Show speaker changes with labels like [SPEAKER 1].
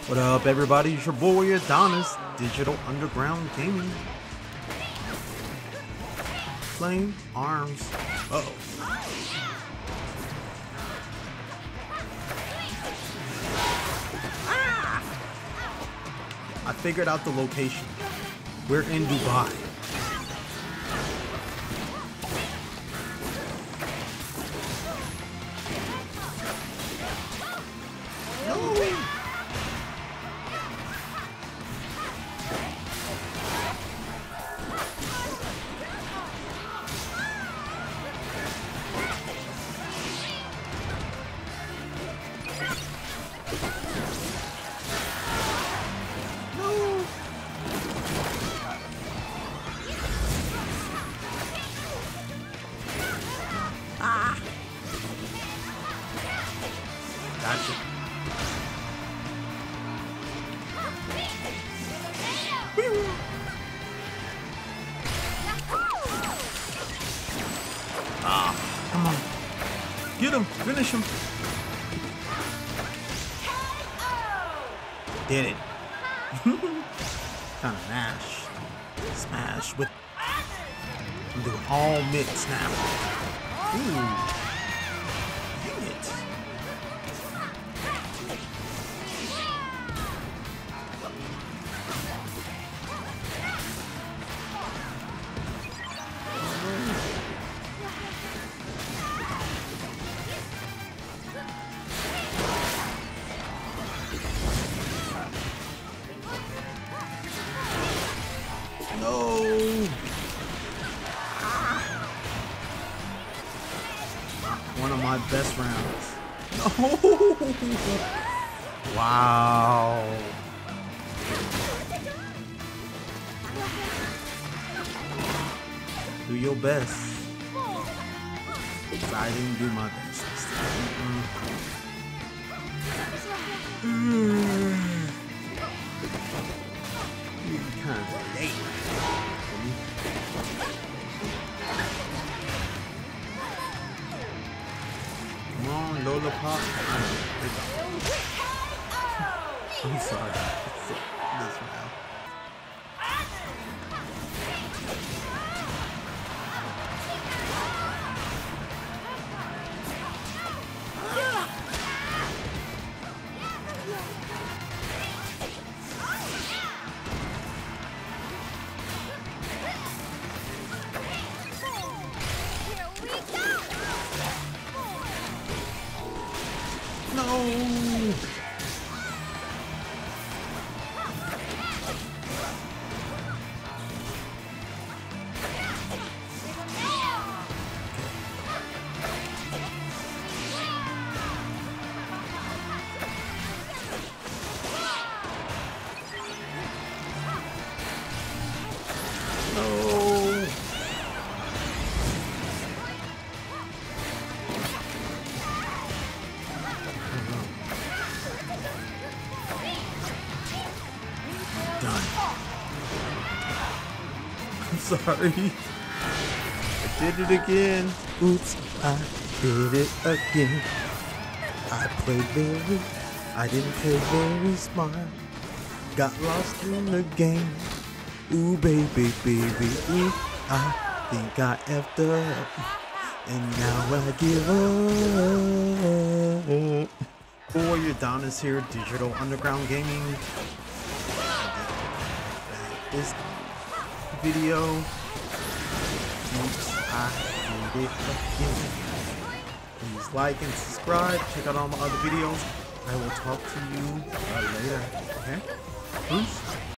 [SPEAKER 1] What up, everybody? It's your boy Adonis, Digital Underground Gaming. Flame arms. Uh-oh. I figured out the location. We're in Dubai. Gotcha. Come on. Get him. Finish him. Did it. Kind of mash. Smash with. I'm doing all mix now. Ooh. Dang it. No. One of my best rounds. No. Wow. Do your best. 'Cause I didn't do my best this time. Kind of late. Come on, Lola Pop. I'm sorry. This round. No! No! Done. I'm sorry. I did it again. Oops, I did it again. I didn't play very smart. Got lost in the game. Ooh, baby, baby, ooh. I think I effed up. And now I give up. Boy, Adonis here, Digital Underground Gaming. This video. Oops, I did it again. Please like and subscribe. Check out all my other videos. I will talk to you later. Okay? Peace.